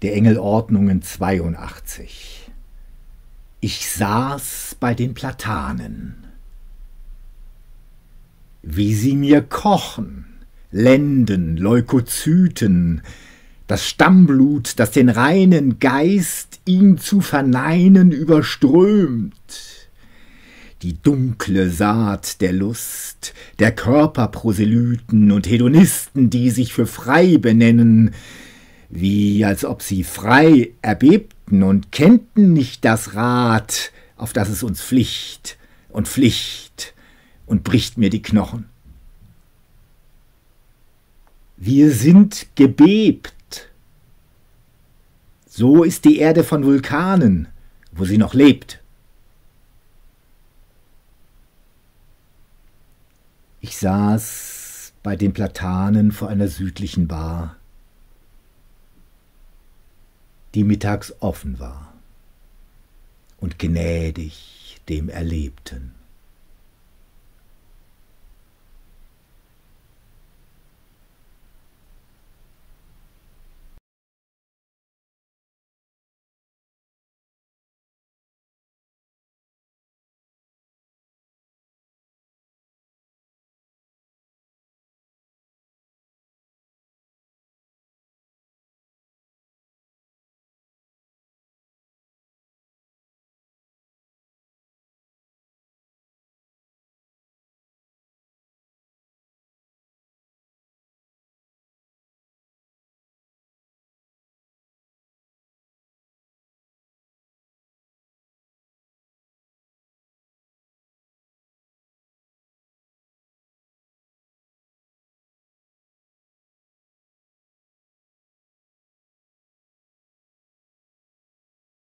der Engelordnungen 82. Ich saß bei den Platanen. Wie sie mir kochen, Lenden, Leukozyten, das Stammblut, das den reinen Geist, ihn zu verneinen, überströmt. Die dunkle Saat der Lust, der Körperproselyten und Hedonisten, die sich für frei benennen, wie als ob sie frei erbebten und kennten nicht das Rad, auf das es uns Pflicht und bricht mir die Knochen. Wir sind gebebt. So ist die Erde von Vulkanen, wo sie noch lebt. Ich saß bei den Platanen vor einer südlichen Bar, die mittags offen war und gnädig dem Erlebten.